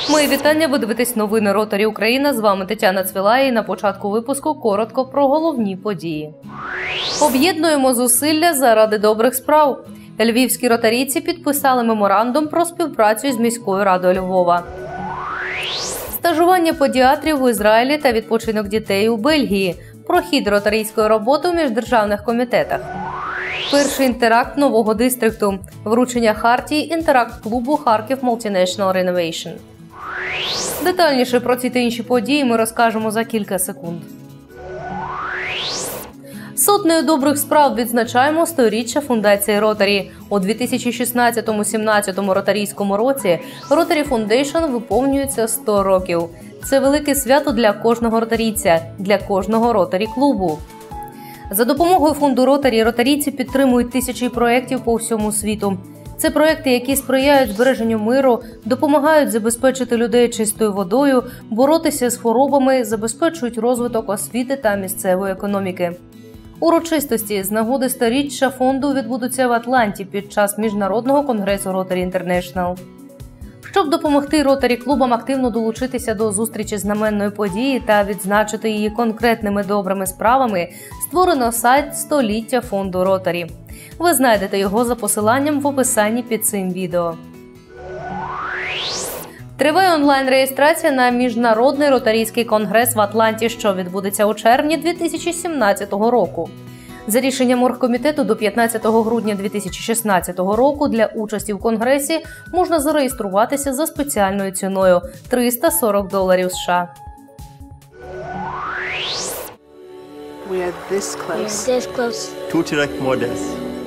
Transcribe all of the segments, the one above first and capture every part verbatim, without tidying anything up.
Мої вітання, ви дивитесь новини Ротарі Україна. З вами Тетяна Цвілай і на початку випуску коротко про головні події. Об'єднуємо зусилля заради добрих справ. Львівські ротарійці підписали меморандум про співпрацю з міською радою Львова. Стажування педіатрів в Ізраїлі та відпочинок дітей у Бельгії. Про хід ротарійської роботи у міждержавних комітетах. Перший інтеракт нового дистрикту. Вручення хартії інтеракт-клубу Харків Multinational Renovation. Детальніше про ці та інші події ми розкажемо за кілька секунд. Сотнею добрих справ відзначаємо сторіччя фундації Ротарі. У дві тисячі шістнадцятому-сімнадцятому ротарійському році Ротарі Фундейшн виповнюється сто років. Це велике свято для кожного ротарійця, для кожного ротарі-клубу. За допомогою фонду Ротарі ротарійці підтримують тисячі проєктів по всьому світу. Це проєкти, які сприяють збереженню миру, допомагають забезпечити людей чистою водою, боротися з хворобами, забезпечують розвиток освіти та місцевої економіки. Урочистості з нагоди сторіччя фонду відбудуться в Атланті під час Міжнародного конгресу Ротарі Інтернешнл. Щоб допомогти ротарі-клубам активно долучитися до зустрічі знаменної події та відзначити її конкретними добрими справами, створено сайт «Століття фонду Ротарі». Ви знайдете його за посиланням в описанні під цим відео. Триває онлайн-реєстрація на Міжнародний ротарійський конгрес в Атланті, що відбудеться у червні дві тисячі сімнадцятого року. За рішенням оргкомітету до п'ятнадцятого грудня дві тисячі шістнадцятого року для участі в конгресі можна зареєструватися за спеціальною ціною – триста сорок доларів США. We are this close. We are this close. To direct models.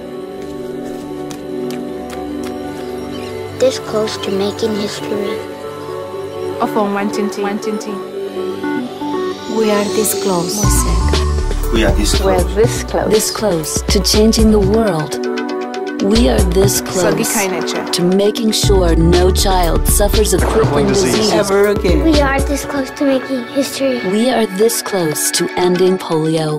This close to making history. Of Wantinti. Wantinti. We are this close. We are this We are close. this close. This close to changing the world. We are this close to making sure no child suffers a crippling disease ever again. We are this close to making history. We are this close to ending polio.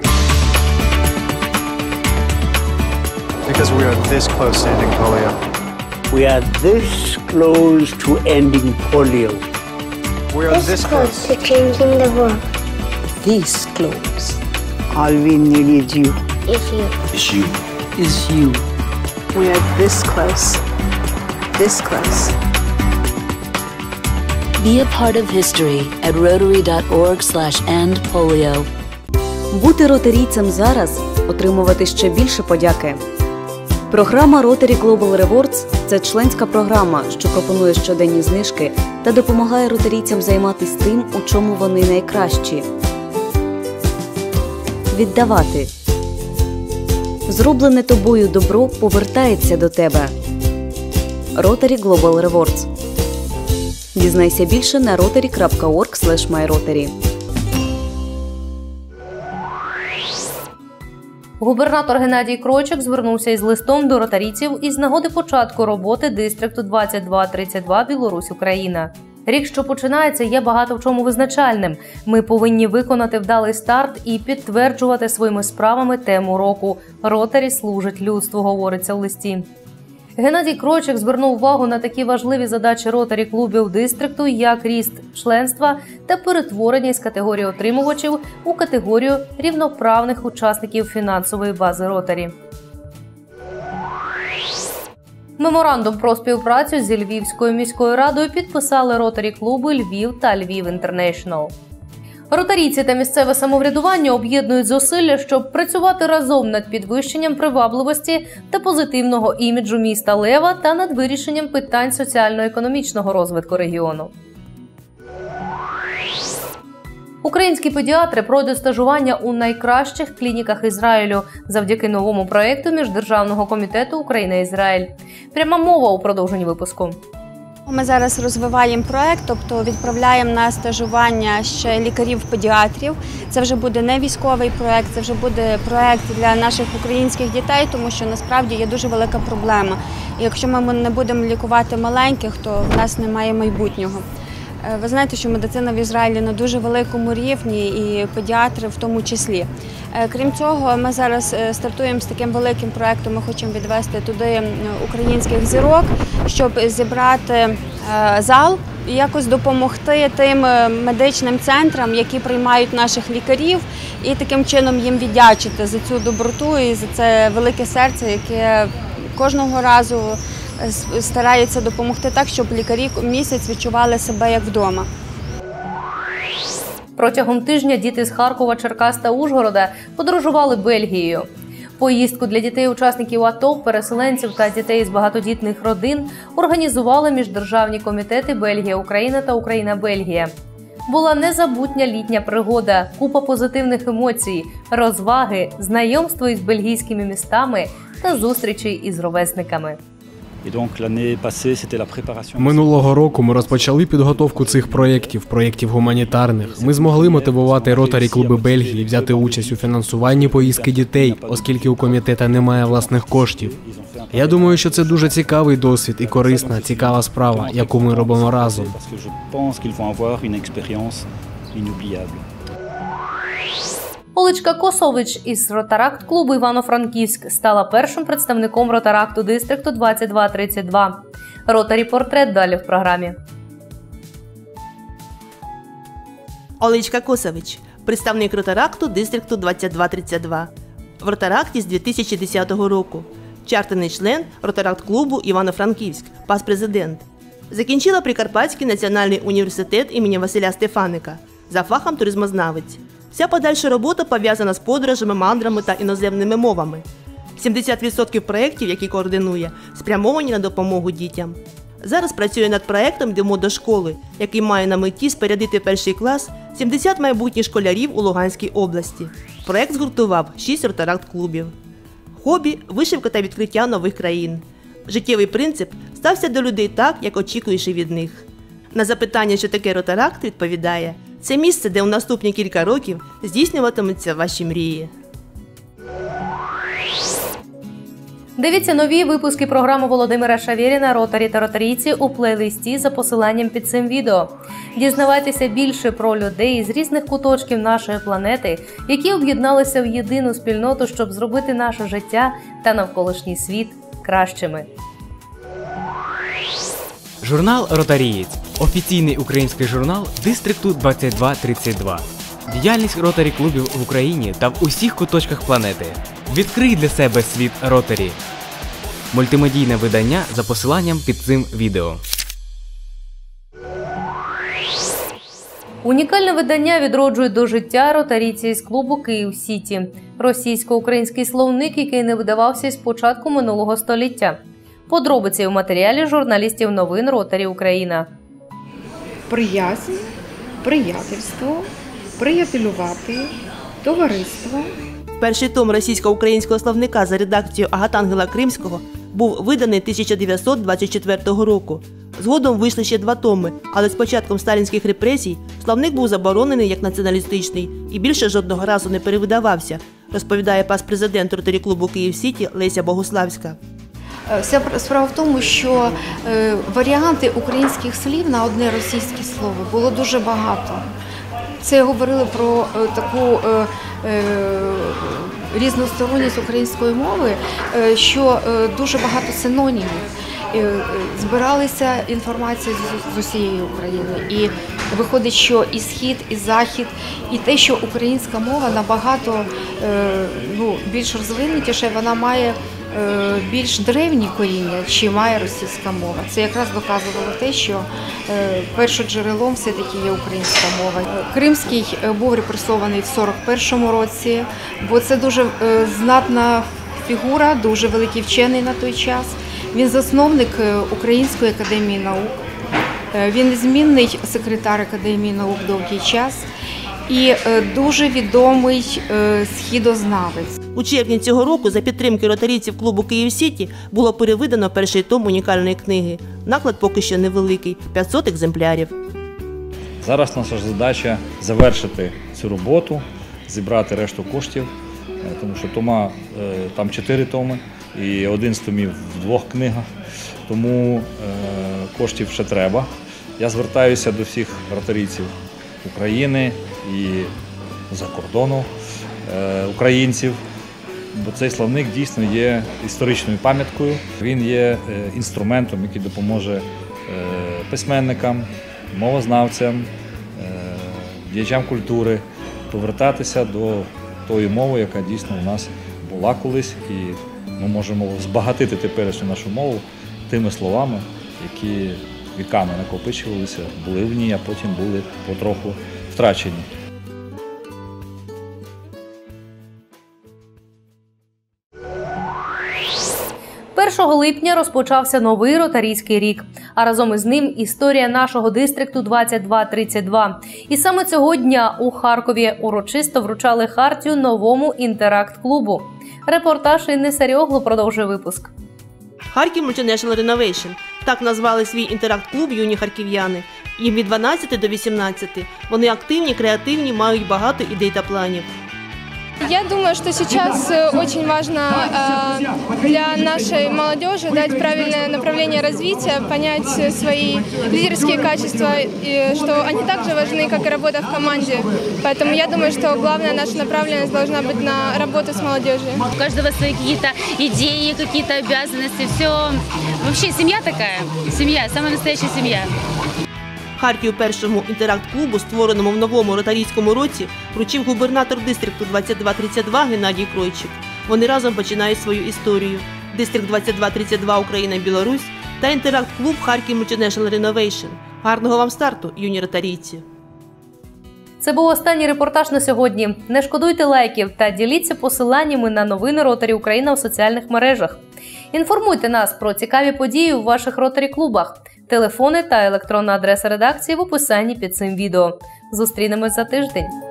Because we are this close to ending polio. We are this close to ending polio. We are this close. to changing the world. This close All we need is you. Is you. It's you. is you. We are this close. This close. Be a part of history at rotary dot org slash end polio. Бути ротарійцем зараз – отримувати ще більше подяки. Програма Rotary Global Rewards – це членська програма, що пропонує щоденні знижки та допомагає ротарійцям займатися тим, у чому вони найкращі. Віддавати. Зроблене тобою добро повертається до тебе. Rotary Global Rewards. Дізнайся більше на rotary крапка org слеш май ротарі. Губернатор Геннадій Кройчик звернувся із листом до ротарійців із нагоди початку роботи дистрикту двадцять два тридцять два Білорусь-Україна. Рік, що починається, є багато в чому визначальним. Ми повинні виконати вдалий старт і підтверджувати своїми справами тему року «Ротарі служать людству», говориться в листі. Геннадій Кройчик звернув увагу на такі важливі задачі ротарі-клубів дистрикту, як ріст членства та перетворення із категорії отримувачів у категорію рівноправних учасників фінансової бази ротарі. Меморандум про співпрацю зі Львівською міською радою підписали ротарі-клуби Львів та Львів Інтернешнл. Ротарійці та місцеве самоврядування об'єднують зусилля, щоб працювати разом над підвищенням привабливості та позитивного іміджу міста Лева та над вирішенням питань соціально-економічного розвитку регіону. Українські педіатри пройдуть стажування у найкращих клініках Ізраїлю завдяки новому проєкту Міждержавного комітету Україна-Ізраїль. Пряма мова у продовженні випуску. Ми зараз розвиваємо проєкт, тобто відправляємо на стажування ще лікарів-педіатрів. Це вже буде не військовий проєкт, це вже буде проєкт для наших українських дітей, тому що насправді є дуже велика проблема. І якщо ми не будемо лікувати маленьких, то в нас немає майбутнього. Ви знаєте, що медицина в Ізраїлі на дуже великому рівні і педіатри в тому числі. Крім цього, ми зараз стартуємо з таким великим проєктом, ми хочемо відвести туди українських зірок, щоб зібрати зал якось допомогти тим медичним центрам, які приймають наших лікарів, і таким чином їм віддячити за цю доброту і за це велике серце, яке кожного разу старається допомогти так, щоб лікарі місяць відчували себе як вдома. Протягом тижня діти з Харкова, Черкас та Ужгорода подорожували Бельгією. Поїздку для дітей-учасників АТО, переселенців та дітей з багатодітних родин організували міждержавні комітети Бельгія-Україна та Україна-Бельгія. Була незабутня літня пригода, купа позитивних емоцій, розваги, знайомство із бельгійськими містами та зустрічі із ровесниками. Минулого року ми розпочали підготовку цих проєктів, проєктів гуманітарних. Ми змогли мотивувати ротарі-клуби Бельгії взяти участь у фінансуванні поїздки дітей, оскільки у комітету немає власних коштів. Я думаю, що це дуже цікавий досвід і корисна, цікава справа, яку ми робимо разом. Олечка Косович із Ротаракт-клубу Івано-Франківськ стала першим представником Ротаракту дистрикту двадцять два тридцять два. Ротарі-портрет далі в програмі. Олечка Косович – представник Ротаракту дистрикту двадцять два тридцять два. В Ротаракті з дві тисячі десятого року. Чартерний член Ротаракт-клубу Івано-Франківськ, пас-президент. Закінчила Прикарпатський національний університет імені Василя Стефаника. За фахом туризмознавець. Вся подальша робота пов'язана з подорожами, мандрами та іноземними мовами. сімдесят відсотків проєктів, які координує, спрямовані на допомогу дітям. Зараз працює над проєктом «Йдемо до школи», який має на меті спорядити перший клас сімдесят майбутніх школярів у Луганській області. Проєкт згуртував шість ротаракт-клубів. Хобі – вишивка та відкриття нових країн. Життєвий принцип – стався до людей так, як очікуєш і від них. На запитання, що таке ротаракт, відповідає – це місце, де у наступні кілька років здійснюватимуться ваші мрії. Дивіться нові випуски програми Володимира Шавєріна «Ротарі та ротарійці» у плейлисті за посиланням під цим відео. Дізнавайтеся більше про людей з різних куточків нашої планети, які об'єдналися в єдину спільноту, щоб зробити наше життя та навколишній світ кращими. Журнал «Ротарієць» – офіційний український журнал дистрикту двадцять два тридцять два. Діяльність ротарі-клубів в Україні та в усіх куточках планети. Відкрий для себе світ ротарі. Мультимедійне видання за посиланням під цим відео. Унікальне видання відроджує до життя ротарійці з клубу «Київ-Сіті» – російсько-український словник, який не видавався з початку минулого століття. Подробиці у матеріалі журналістів новин «Ротарі Україна». Приязнь, приятельство, приятелювати, товариство. Перший том російсько-українського словника за редакцією Агатангела Кримського був виданий тисяча дев'ятсот двадцять четвертого року. Згодом вийшли ще два томи, але з початком сталінських репресій словник був заборонений як націоналістичний і більше жодного разу не перевидавався, розповідає пас-президент ротарі-клубу «Київ-Сіті» Леся Богуславська. Вся справа в тому, що е, варіанти українських слів на одне російське слово було дуже багато. Це говорили про е, таку е, е, різносторонність української мови, е, що е, дуже багато синонімів. Е, збиралися інформація з, з усієї України. І виходить, що і схід, і захід, і те, що українська мова набагато е, ну, більш розвинутіше, вона має більш древні коріння, чи має російська мова. Це якраз доказувало те, що першоджерелом все-таки є українська мова. Кримський був репресований в сорок першому році, бо це дуже знатна фігура, дуже великий вчений на той час. Він засновник Української академії наук, він незмінний секретар Академії наук довгий час і дуже відомий східознавець. У червні цього року за підтримки ротарійців клубу «Київ-Сіті» було перевидано перший том унікальної книги. Наклад поки що невеликий – п'ятсот екземплярів. Зараз наша задача завершити цю роботу, зібрати решту коштів, тому що тома, там чотири томи і один з томів в двох книгах, тому коштів ще треба. Я звертаюся до всіх ротарійців України і за кордону українців, бо цей словник дійсно є історичною пам'яткою. Він є інструментом, який допоможе письменникам, мовознавцям, діячам культури повертатися до тої мови, яка дійсно у нас була колись, і ми можемо збагатити теперішню нашу мову тими словами, які віками накопичувалися, були в ній, а потім були потроху втрачені. першого липня розпочався новий ротарійський рік, а разом із ним історія нашого дистрикту двадцять два тридцять два. І саме цього дня у Харкові урочисто вручали хартію новому інтеракт-клубу. Репортаж Інни Саріоглу продовжує випуск. Харків Multinational Renovation – так назвали свій інтеракт-клуб юні харків'яни. Їм від дванадцяти до вісімнадцяти. Вони активні, креативні, мають багато ідей та планів. Я думаю, что сейчас очень важно э, для нашей молодежи дать правильное направление развития, понять свои лидерские качества, и что они также важны, как и работа в команде. Поэтому я думаю, что главная наша направленность должна быть на работу с молодежью. У каждого свои какие-то идеи, какие-то обязанности. Все. Вообще семья такая. Семья, самая настоящая семья. Хартію першому інтеракт-клубу, створеному в новому ротарійському році, вручив губернатор дистрикту двадцять два тридцять два Геннадій Кройчик. Вони разом починають свою історію. Дистрикт двадцять два тридцять два Україна-Білорусь та інтеракт-клуб Харків Multinational Renovation. Гарного вам старту, юні ротарійці! Це був останній репортаж на сьогодні. Не шкодуйте лайків та діліться посиланнями на новини Ротарі Україна в соціальних мережах. Інформуйте нас про цікаві події у ваших ротарі-клубах. Телефони та електронна адреса редакції в описанні під цим відео. Зустрінемось за тиждень.